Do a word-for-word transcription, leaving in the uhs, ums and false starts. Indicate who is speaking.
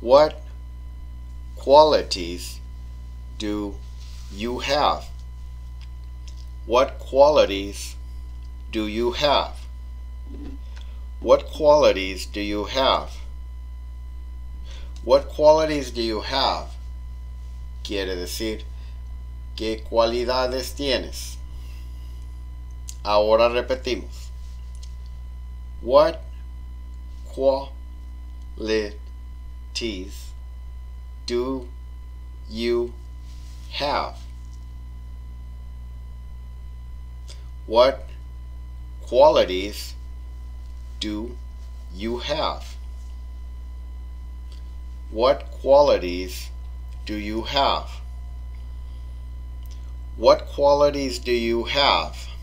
Speaker 1: What qualities do you have? What qualities do you have? What qualities do you have? What qualities do you have? Quiere decir, ¿qué cualidades tienes? Ahora repetimos. What qualities do you have? What qualities do you have? What qualities do you have? What qualities do you have?